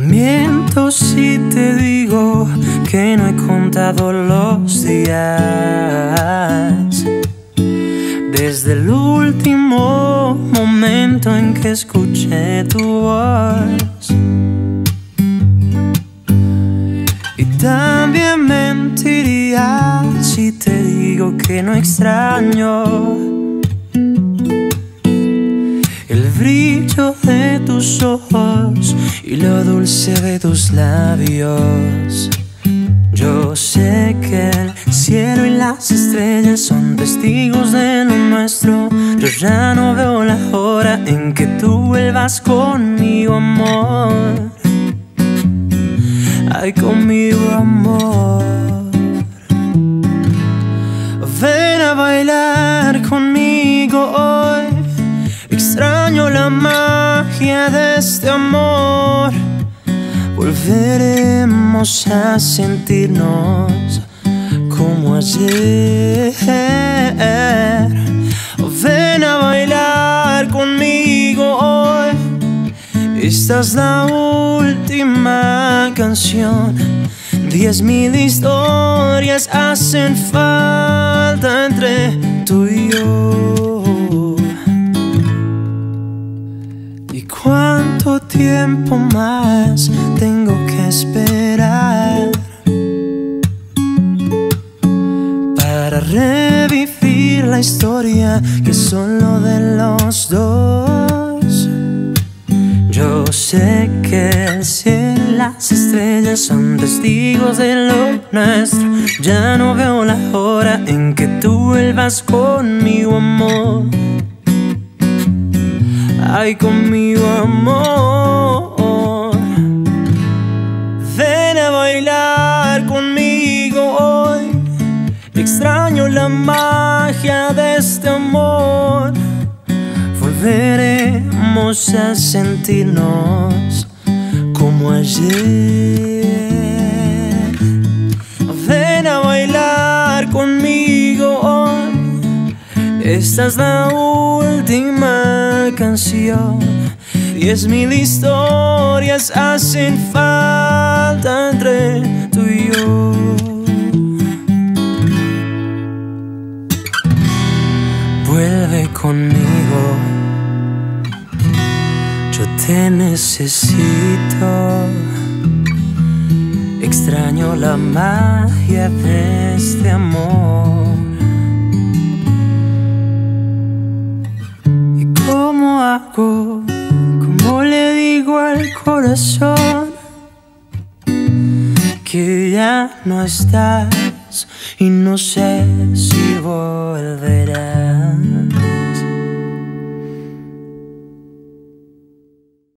Miento si te digo que no he contado los días desde el último momento en que escuché tu voz. Y también mentiría si te digo que no extraño el brillo de tus ojos y lo dulce de tus labios. Yo sé que el cielo y las estrellas son testigos de lo nuestro. Yo ya no veo la hora en que tú vuelvas conmigo, amor. Ay, conmigo, amor. Ven a bailar conmigo hoy. Extraño la magia de este amor. Volveremos a sentirnos como ayer. Ven a bailar conmigo hoy. Esta es la última canción. 10.000 historias hacen falta entre tú y yo. ¿Y cuánto tiempo más tengo que esperar para revivir la historia que es solo de los dos? Yo sé que el cielo y las estrellas son testigos de lo nuestro. Ya no veo la hora en que tú vuelvas conmigo, amor. Ay, conmigo, amor. Ven a bailar conmigo hoy. Extraño la magia de este amor. Volveremos a sentirnos como ayer. Ven a bailar conmigo hoy. Esta es la última canción. 10.000 historias hacen falta entre tú y yo. Vuelve conmigo, yo te necesito. Extraño la magia de este amor. ¿Y cómo hago? ¿Cómo le digo al corazón que ya no estás y no sé si volverás?